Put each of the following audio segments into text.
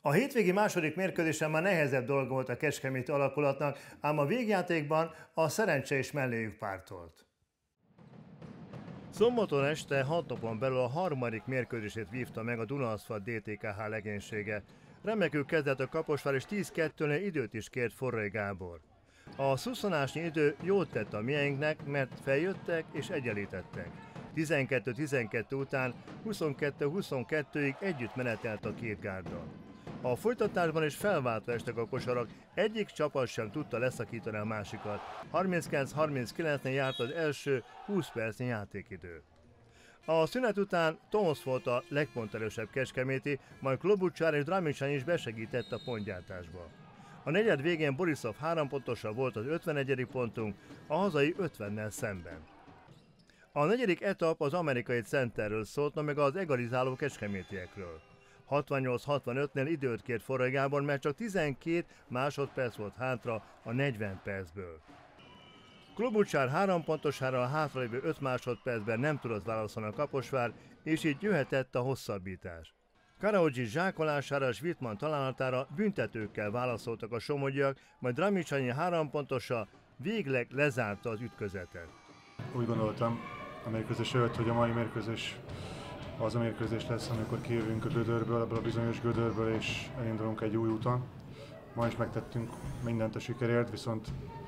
A hétvégi második mérkőzésen már nehezebb dolga volt a kecskeméti alakulatnak, ám a végjátékban a szerencse is melléjük pártolt. Szombaton este 6 napon belül a harmadik mérkőzését vívta meg a Dunaaszfalt DTKH legénysége. Remekül kezdett a Kaposvár és 10-2-nél időt is kért Forrai Gábor. A szusszanásnyi idő jót tett a mieinknek, mert feljöttek és egyenlítettek. 12-12 után 22-22-ig együtt menetelt a két gárda. A folytatásban is felváltva estek a kosarak, egyik csapat sem tudta leszakítani a másikat. 39-39-nél járt az első 20 percnyi játékidő. A szünet után Tomosz volt a legponterősebb kecskeméti, majd Klobuchar és Dramičan is besegített a pontgyártásba. A negyed végén Borisov 3 pontosa volt az 51. pontunk, a hazai 50-nel szemben. A negyedik etap az amerikai centerről szólt, meg az egalizáló kecskemétiekről. 68-65-nél időt kért Forrai Gábor, mert csak 12 másodperc volt hátra a 40 percből. Klobuchar 3 pontosára a hátralévő 5 másodpercben nem tudott válaszolni a Kaposvár, és így jöhetett a hosszabbítás. Karaodzsi zsákolására és Wittmann találatára büntetőkkel válaszoltak a somogyiak, majd Dramičan 3 pontosa végleg lezárta az ütközetet. Úgy gondoltam a mérkőzés előtt, hogy a mai mérkőzés az a mérkőzés lesz, amikor kijövünk a gödörből, ebből a bizonyos gödörből, és elindulunk egy új úton. Ma is megtettünk mindent a sikerért, viszont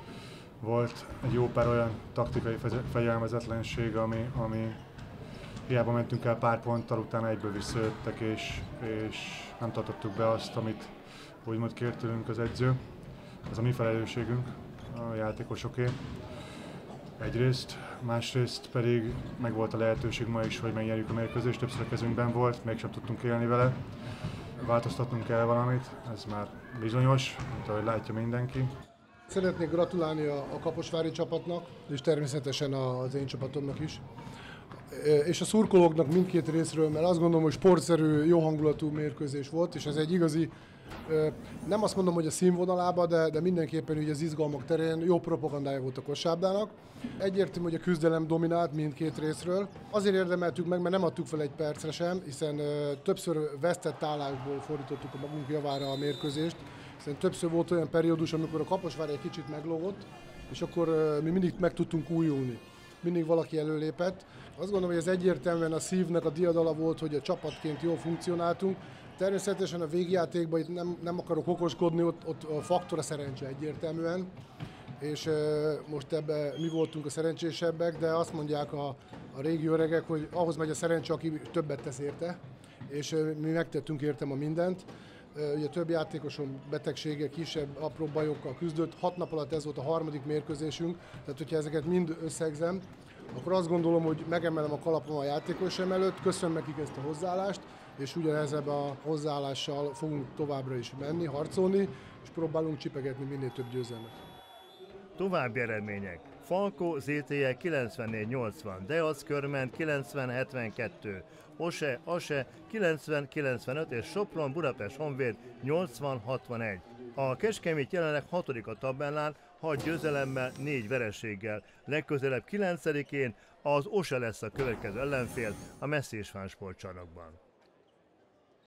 volt egy jó pár olyan taktikai fegyelmezetlenség, ami hiába mentünk el pár ponttal, utána egyből visszajöttek, és nem tartottuk be azt, amit úgymond kért tőlünk az edző. Ez a mi felelősségünk, a játékosoké. Egyrészt, másrészt pedig megvolt a lehetőség ma is, hogy megnyerjük a mérkőzést, többször a kezünkben volt, mégsem tudtunk élni vele. Változtatnunk kell valamit, ez már bizonyos, mint ahogy látja mindenki. Szeretnék gratulálni a kaposvári csapatnak, és természetesen az én csapatomnak is. És a szurkolóknak mindkét részről, mert azt gondolom, hogy sportszerű, jó hangulatú mérkőzés volt, és ez egy igazi, nem azt mondom, hogy a színvonalába, de mindenképpen ugye az izgalmak terén jó propagandája volt a kosárlabdának. Egyértelmű, hogy a küzdelem dominált mindkét részről. Azért érdemeltük meg, mert nem adtuk fel egy percre sem, hiszen többször vesztett állásból fordítottuk a magunk javára a mérkőzést, hiszen többször volt olyan periódus, amikor a Kaposvár egy kicsit meglógott, és akkor mi mindig meg tudtunk újulni. Mindig valaki előlépett. Azt gondolom, hogy ez egyértelműen a szívnek a diadala volt, hogy a csapatként jól funkcionáltunk. Természetesen a végjátékban itt nem akarok okoskodni, ott a faktor a szerencse egyértelműen. És most ebben mi voltunk a szerencsésebbek, de azt mondják a régi öregek, hogy ahhoz megy a szerencse, aki többet tesz érte. És mi megtettünk értem a mindent. Ugye több játékosom betegsége, kisebb, apró bajokkal küzdött. 6 nap alatt ez volt a harmadik mérkőzésünk, tehát hogyha ezeket mind összegzem, akkor azt gondolom, hogy megemelem a kalapom a játékosom előtt, köszönöm nekik ezt a hozzáállást, és ugyanezzel a hozzáállással fogunk továbbra is menni, harcolni, és próbálunk csipegetni minél több győzelmet. További eredmények. Falko ZTE 94-80, Deac Körment 90-72, Ase 90-95 és Sopron Budapest Honvéd 80-61. A Kecskemét jelenleg 6. a tabellán, 6 győzelemmel, 4 vereséggel. Legközelebb 9-én az Ose lesz a következő ellenfél a Messzi István sportcsarnokban.